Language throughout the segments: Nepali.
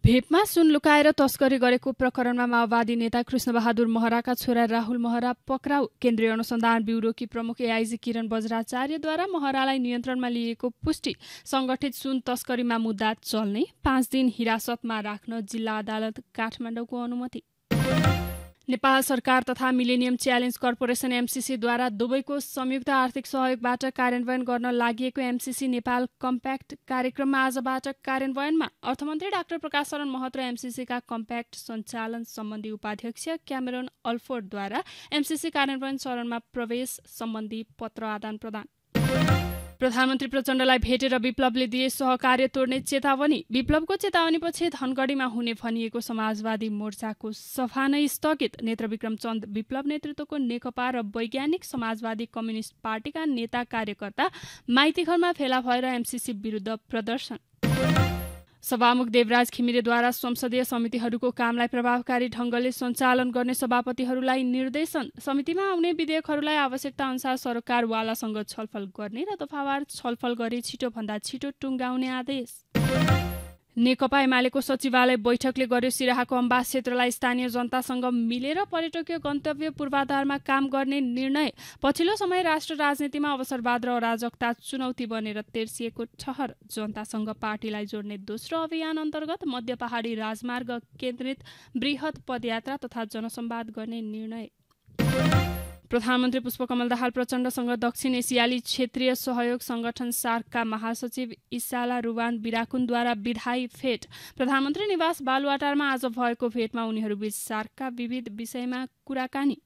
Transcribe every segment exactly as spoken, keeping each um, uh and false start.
भेपमा सुन लुकाएर तस्करी गरेको प्रकरणमा माओवादी नेता कृष्णबहादुर महराका छोरा राहुल महरा पक्राउ। केन्द्रीय अनुसन्धान ब्युरोकी प्रमुख एआइजी किरण बज्राचार्यद्वारा महरालाई नियन्त्रणमा लिएको पुष्टि। संगठित सुन तस्करीमा मुद्दा चल्ने, पाँच दिन हिरासतमा राख्न जिल्ला अदालत काठमाडौँको अनुमति। नेपाल सरकार तथा मिलेनियम च्यालेन्ज कर्पोरेसन एमसीसीद्वारा दुवैको संयुक्त आर्थिक सहयोगबाट कार्यान्वयन गर्न लागि एमसीसी नेपाल कम्प्याक्ट कार्यक्रममा आजबाट कार्यान्वयनमा। अर्थमन्त्री डाक्टर प्रकाश शरण महत र एमसीसीका कम्प्याक्ट सञ्चालन सम्बन्धी उपाध्यक्ष क्यामेरोन अल्फोर्डद्वारा एमसीसी कार्यान्वयन चरणमा प्रवेश सम्बन्धी पत्र आदान प्रदान। प्रधानमन्त्री प्रचण्डलाई भेटेर विप्लवले दिए सहकार्य तोड्ने चेतावनी। विप्लवको चेतावनीपछि धनगढीमा हुने भनिएको समाजवादी मोर्चाको सभा नै स्थगित। नेत्रविक्रम चन्द विप्लव नेतृत्वको नेकपा र वैज्ञानिक समाजवादी कम्युनिस्ट पार्टीका नेता कार्यकर्ता माइतीघरमा फेला भएर एमसीसी विरुद्ध प्रदर्शन। सभामुख देवराज घिमिरेद्वारा संसदीय समितिहरूको कामलाई प्रभावकारी ढङ्गले सञ्चालन गर्ने सभापतिहरूलाई निर्देशन। समितिमा आउने विधेयकहरूलाई आवश्यकता अनुसार सरकारवालासँग छलफल गर्ने र दफावार छलफल गरी छिटोभन्दा छिटो टुङ्गाउने आदेश। नेकपा एमालेको सचिवालय बैठकले गर्यो सिराहाको अम्बास क्षेत्रलाई स्थानीय जनतासँग मिलेर पर्यटकीय गन्तव्य पूर्वाधारमा काम गर्ने निर्णय। पछिल्लो समय राष्ट्र राजनीतिमा अवसरवाद र अराजकता चुनौती बनेर तेर्सिएको ठहर। जनतासँग पार्टीलाई जोड्ने दोस्रो अभियान अन्तर्गत मध्य पहाडी राजमार्ग केन्द्रित बृहत पदयात्रा तथा जनसंवाद गर्ने निर्णय। प्रधानमन्त्री पुष्पकमल दाहाल प्रचण्डसँग दक्षिण एसियाली क्षेत्रीय सहयोग संगठन सार्कका महासचिव इसाला रुवान बिराकुनद्वारा विधायी भेट। प्रधानमन्त्री निवास बालुवाटारमा आज भएको भेटमा उनीहरूबीच सार्कका विविध विषयमा कुराकानी।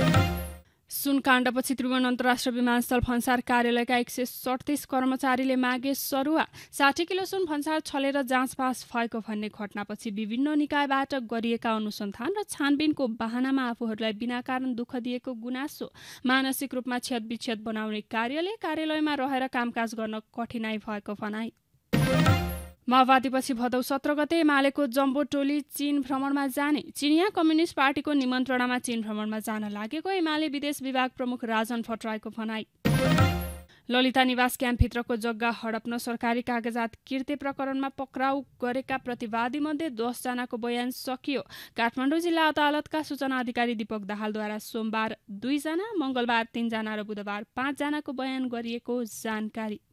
सुनकाण्डपछि त्रिभुवन अन्तर्राष्ट्रिय विमानस्थल भन्सार कार्यालयका एक सय सडतिस कर्मचारीले मागे सरुवा। साठी किलो सुन भन्सार छलेर जाँचपास भएको भन्ने घटनापछि विभिन्न निकायबाट गरिएका अनुसन्धान र छानबिनको बहानामा आफूहरूलाई बिना कारण दुःख दिएको गुनासो। मानसिक रूपमा क्षतविक्षत बनाउने कार्यले कार्यालयमा रहेर कामकाज गर्न कठिनाई भएको भनाई। माओवादीपछि भदौ सत्र गते एमालेको जम्बो टोली चीन भ्रमणमा जाने। चिनिया कम्युनिस्ट पार्टीको निमन्त्रणामा चीन भ्रमणमा जान लागेको एमाले विदेश विभाग प्रमुख राजन भट्टराईको भनाई। ललिता निवास क्याम्पभित्रको जग्गा हडप्न सरकारी कागजात किर्ते प्रकरणमा पक्राउ गरेका प्रतिवादी मध्ये दस जनाको बयान सकियो। काठमाडौँ जिल्ला अदालतका सूचना अधिकारी दीपक दाहालद्वारा सोमबार दुईजना, मंगलबार तीनजना र बुधबार पाँचजनाको बयान गरिएको जानकारी।